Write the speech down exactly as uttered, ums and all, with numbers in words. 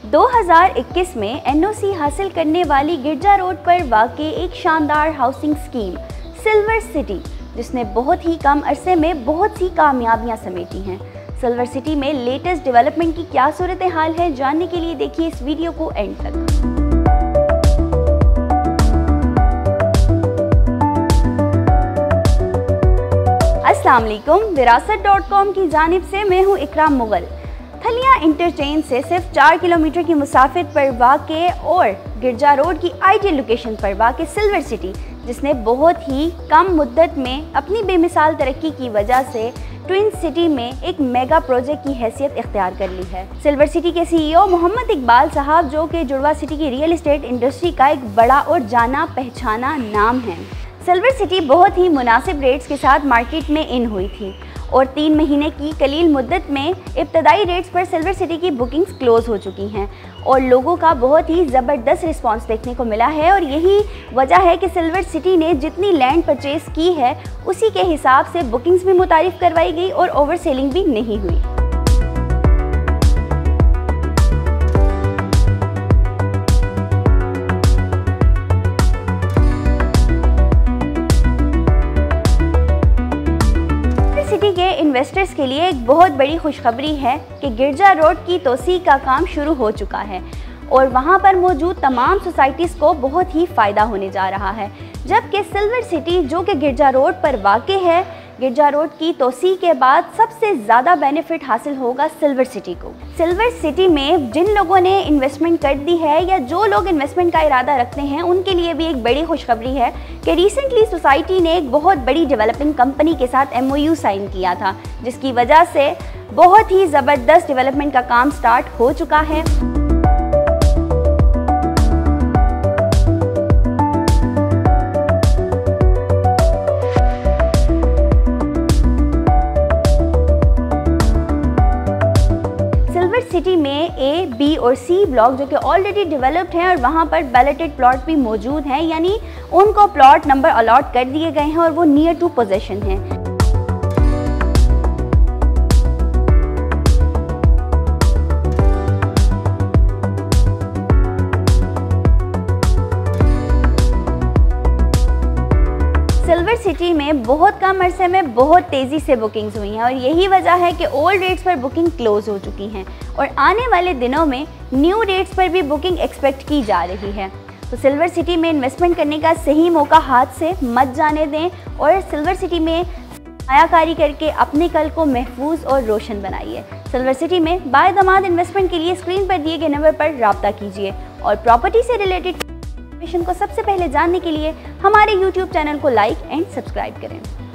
दो हज़ार इक्कीस में एन ओ सी हासिल करने वाली गिरजा रोड पर वाक़ई एक शानदार हाउसिंग स्कीम सिल्वर सिटी, जिसने बहुत ही कम अरसे में बहुत सी कामयाबियां समेटी हैं। सिल्वर सिटी में लेटेस्ट डेवलपमेंट की क्या सूरत हाल है, जानने के लिए देखिए इस वीडियो को एंड तक। अस्सलाम वालेकुम, विरासत डॉट कॉम की जानिब से मैं हूँ इकराम मुगल। थलिया इंटरचेंज से सिर्फ चार किलोमीटर की मुसाफिर पर वाक़े और गिरजा रोड की आइडियल लोकेशन पर वाक़े सिल्वर सिटी, जिसने बहुत ही कम मुद्दत में अपनी बेमिसाल तरक्की की वजह से ट्विन सिटी में एक मेगा प्रोजेक्ट की हैसियत इख्तियार कर ली है। सिल्वर सिटी के सी ई ओ मोहम्मद इकबाल साहब, जो कि जुड़वा सिटी की रियल एस्टेट इंडस्ट्री का एक बड़ा और जाना पहचाना नाम है। सिल्वर सिटी बहुत ही मुनासिब रेट्स के साथ मार्केट में इन हुई थी और तीन महीने की कलील मुद्दत में इब्तदाई रेट्स पर सिल्वर सिटी की बुकिंग्स क्लोज़ हो चुकी हैं और लोगों का बहुत ही ज़बरदस्त रिस्पांस देखने को मिला है। और यही वजह है कि सिल्वर सिटी ने जितनी लैंड परचेज़ की है उसी के हिसाब से बुकिंग्स भी मुतारिफ करवाई गई और ओवर सेलिंग भी नहीं हुई। इन्वेस्टर्स के लिए एक बहुत बड़ी खुशखबरी है कि गिरजा रोड की तोसी का काम शुरू हो चुका है और वहां पर मौजूद तमाम सोसाइटीज़ को बहुत ही फ़ायदा होने जा रहा है। जबकि सिल्वर सिटी, जो कि गिरजा रोड पर वाक़े है, गिरजा रोड की तोसी के बाद सबसे ज़्यादा बेनिफिट हासिल होगा सिल्वर सिटी को। सिल्वर सिटी में जिन लोगों ने इन्वेस्टमेंट कर दी है या जो लोग इन्वेस्टमेंट का इरादा रखते हैं, उनके लिए भी एक बड़ी खुशखबरी है कि रिसेंटली सोसाइटी ने एक बहुत बड़ी डेवलपिंग कंपनी के साथ एम ओ यू साइन किया था, जिसकी वजह से बहुत ही ज़बरदस्त डेवलपमेंट का काम स्टार्ट हो चुका है। सिटी में ए, बी और सी ब्लॉक जो कि ऑलरेडी डेवलप्ड हैं और वहाँ पर बैलेटेड प्लॉट भी मौजूद हैं, यानी उनको प्लॉट नंबर अलॉट कर दिए गए हैं और वो नियर टू पोजीशन हैं। सिल्वर सिटी में बहुत कम अरसे में बहुत तेज़ी से बुकिंग्स हुई हैं और यही वजह है कि ओल्ड रेट्स पर बुकिंग क्लोज हो चुकी हैं और आने वाले दिनों में न्यू रेट्स पर भी बुकिंग एक्सपेक्ट की जा रही है। तो सिल्वर सिटी में इन्वेस्टमेंट करने का सही मौका हाथ से मत जाने दें और सिल्वर सिटी में सरमायाकारी करके अपने कल को महफूज और रोशन बनाइए। सिल्वर सिटी में बायदमाद इन्वेस्टमेंट के लिए स्क्रीन पर दिए गए नंबर पर रब्ता कीजिए और प्रॉपर्टी से रिलेटेड को सबसे पहले जानने के लिए हमारे यूट्यूब चैनल को लाइक एंड सब्सक्राइब करें।